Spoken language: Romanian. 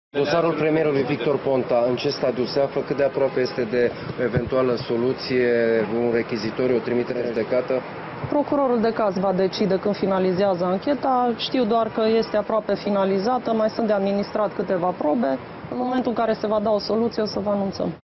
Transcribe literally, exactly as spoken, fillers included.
Dosarul premierului Victor Ponta, în ce stadiu se află? Cât de aproape este de o eventuală soluție, un rechizitoriu, o trimitere în judecată? Procurorul de caz va decide când finalizează ancheta. Știu doar că este aproape finalizată, mai sunt de administrat câteva probe. În momentul în care se va da o soluție, o să vă anunțăm.